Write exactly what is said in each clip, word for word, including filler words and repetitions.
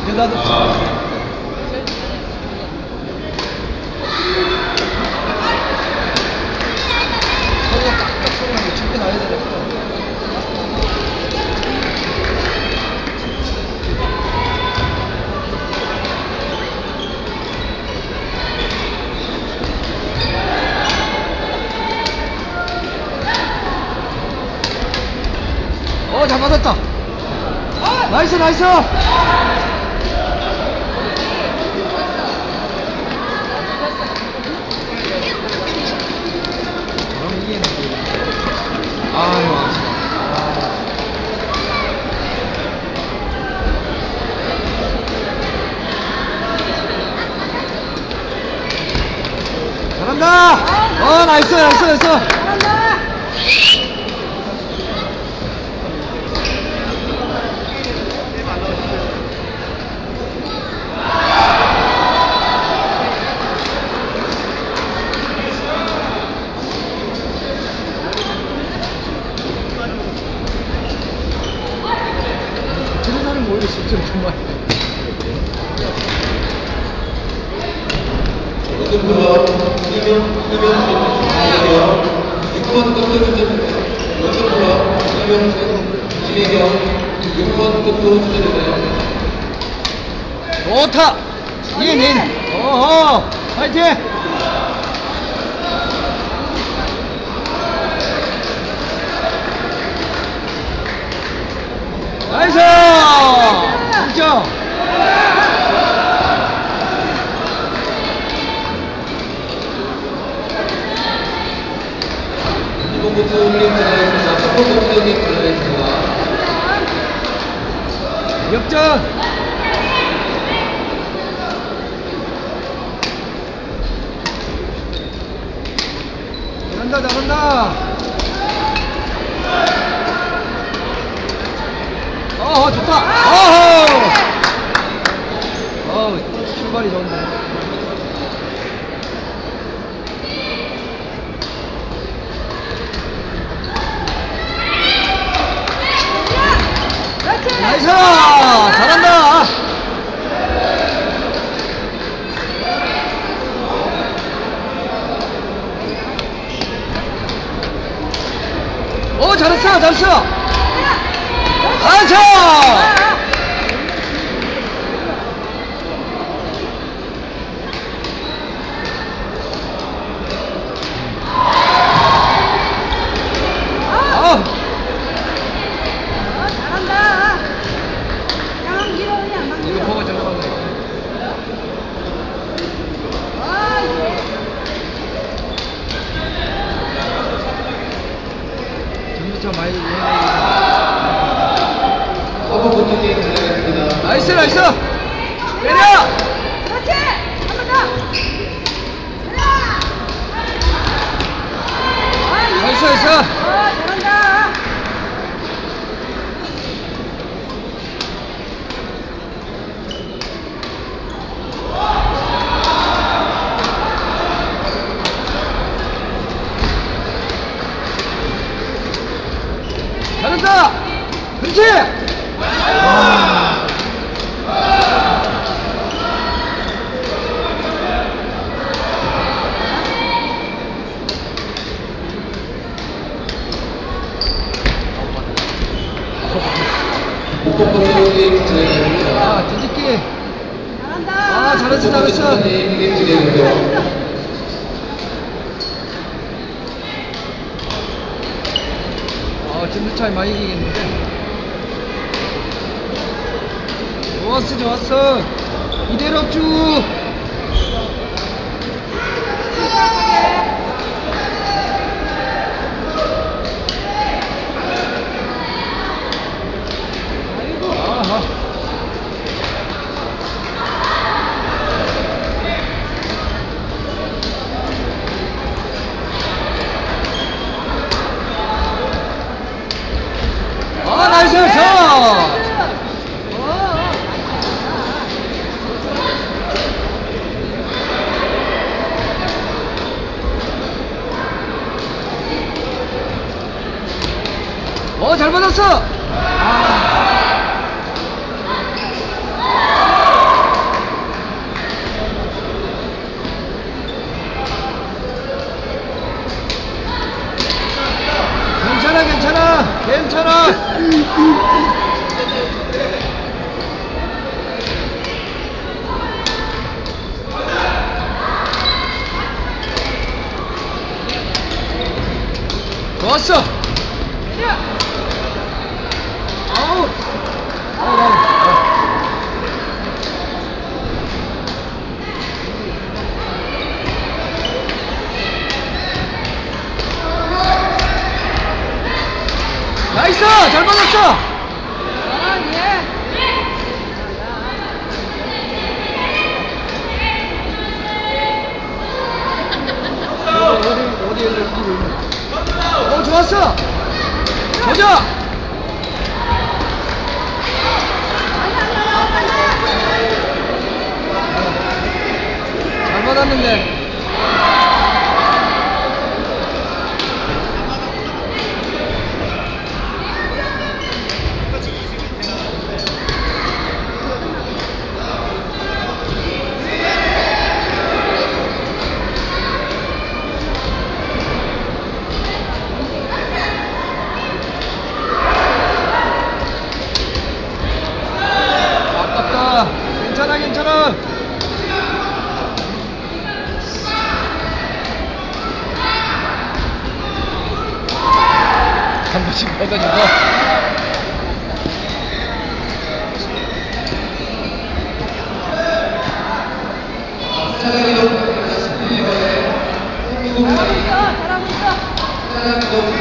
나도 소리가 깍깍 소리 나고 절대 나야 되겠다. 어, 잘 맞았다. 나이스, 나이스. 아유, 잘한다. 어, 나이스, 나이스, 나이스. 잘한다. 저런 사람 모르겠어, 정말. 고등부와 이명, 이명, 이명, 육 번 끝으로 주제됩니다. 고등부와 이명, 이명, 육 번 끝으로 주제됩니다. 좋다. 인, 인. 어허. 파이팅. 나이스. 득점. 이번부터 올림 잘하였습니다. 첫 번째 올림 잘하였습니다. 역전. 잘한다, 잘한다. 어허, 좋다. 어허. 어, 출발이 좋은데. 나이스! 잘한다! 오, 잘했어, 잘했어! 나이스! 아! 잘한다. 양한 길어, 그냥 막 이거 길어. 보고 들어가네. 아, 예. 전부터 많이 이해해. 서브 본인이 잘하였습니다. 나이스, 나이스! 때려! 그렇지. 한 번 더. 그래. 아, 예. 나이스, 나이스! 어, 잘한다. 잘한다! 그렇지! 와. 첫 번째 올림 잘하였습니다. 아, 뒤집기. 잘한다. 아, 잘했어, 잘했어. 올림 진행됩니다. 아, 진도 차이 많이 이기겠는데. 좋았어, 좋았어. 이대로 쭉. 아하. 아, 나이스, 저! 어, 잘 받았어! 아. 좋았어. 아우. 아우, 아우. 나이스! 잘 맞았어! 아, 예. 어디, 어디, 어디, 어디. 어, 좋았어! 보자! 잘 받았는데. 아깝다. 괜찮아, 괜찮아. 한 번씩 걷어주고. 잘하고 있어, 잘하고 있어.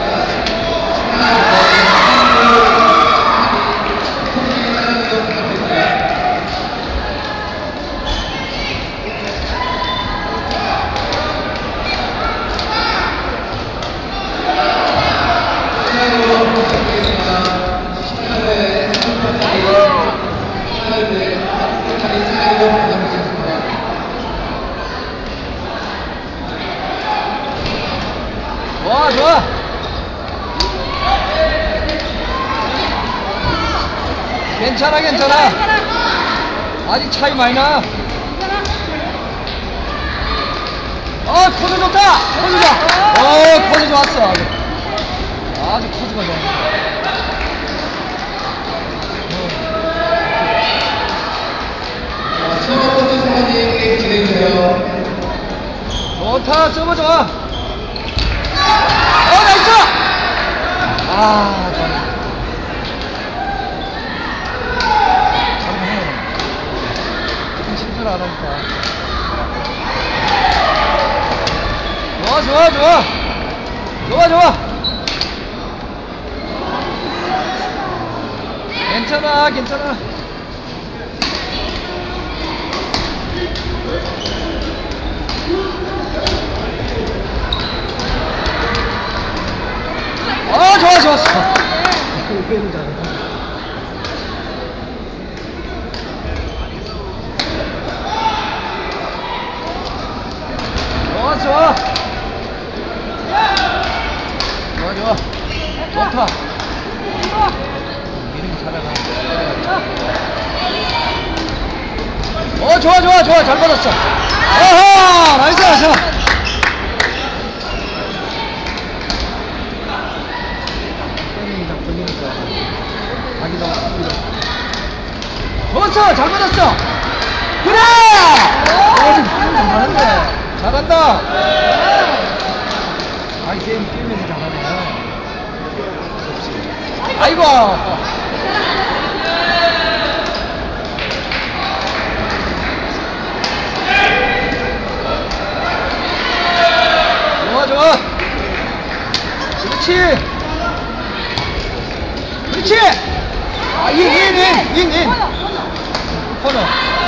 좋아, 좋아. 괜찮아, 괜찮아. 아직 차이 많이 나. 어, 코드 좋다. 코드 좋아. 어, 코드 좋았어. 아주, 아주 코드가 좋아. 첫 번째 상황이 게임 진행돼요. 좋다, 서브 좋아. 어, 나이스! 아, 좋아. 잘하네. 좀 실수를 안 하니까. 좋아, 좋아, 좋아. 좋아, 좋아. 괜찮아, 괜찮아. 어, 좋아, 좋았어. 게임 잘한다. 좋아, 좋아. 좋아, 좋아. 좋다. 이름이 잘하나. 어, 좋아, 좋아, 좋아. 잘 받았어. 어허, 나이스, 나이스. 좋았어! 잘 맞았어! 그래! 어, 지금 게임 잘하는데. 잘한다! 아이, 게임, 게임에서 잘하네. 아이고! 좋아, 좋아! 그렇지! 그렇지! 아, 인, 인, 인, 인, 인! 코너.